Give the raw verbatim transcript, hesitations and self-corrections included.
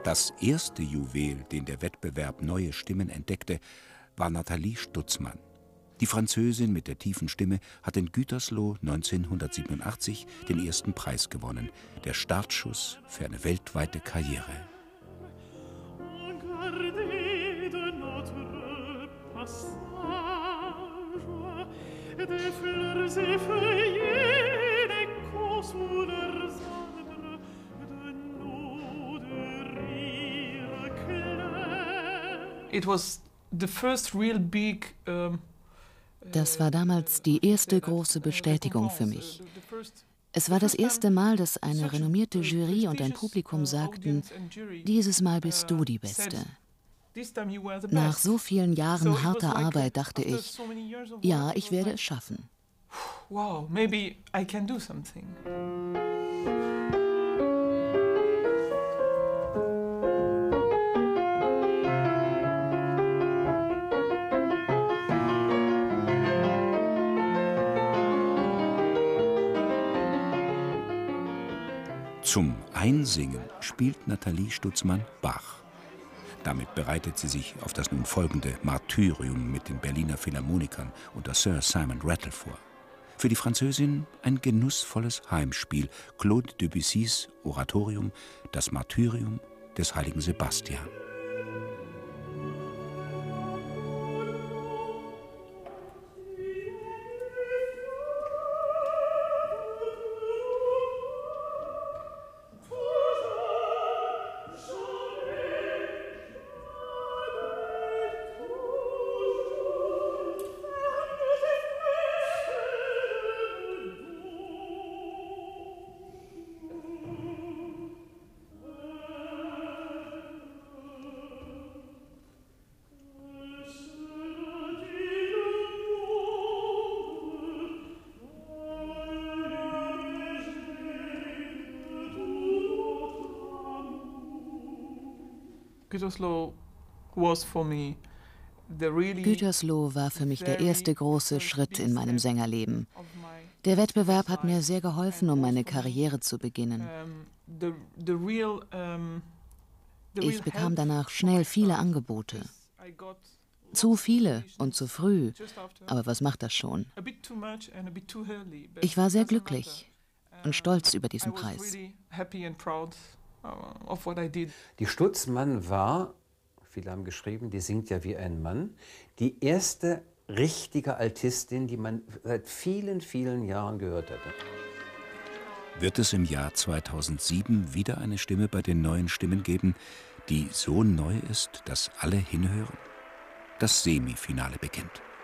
Das erste Juwel, den der Wettbewerb Neue Stimmen entdeckte, war Natalie Stutzmann. Die Französin mit der tiefen Stimme hat in Gütersloh neunzehnhundertsiebenundachtzig den ersten Preis gewonnen, der Startschuss für eine weltweite Karriere. It was the first real big, um, Das war damals die erste große Bestätigung für mich. Es war das erste Mal, dass eine renommierte Jury und ein Publikum sagten, dieses Mal bist du die Beste. Nach so vielen Jahren harter Arbeit dachte ich, ja, ich werde es schaffen. Wow, maybe I can do something. Zum Einsingen spielt Natalie Stutzmann Bach. Damit bereitet sie sich auf das nun folgende Martyrium mit den Berliner Philharmonikern unter Sir Simon Rattle vor. Für die Französin ein genussvolles Heimspiel, Claude Debussys Oratorium, das Martyrium des heiligen Sebastian. Gütersloh was for me the really Gütersloh war für mich der erste große Schritt in meinem Sängerleben. Der Wettbewerb hat mir sehr geholfen, um meine Karriere zu beginnen. Ich bekam danach schnell viele Angebote. Zu viele und zu früh, aber was macht das schon? Ich war sehr glücklich und stolz über diesen Preis. Die Stutzmann war, viele haben geschrieben, die singt ja wie ein Mann, die erste richtige Altistin, die man seit vielen, vielen Jahren gehört hatte. Wird es im Jahr zweitausendsieben wieder eine Stimme bei den Neuen Stimmen geben, die so neu ist, dass alle hinhören? Das Semifinale beginnt.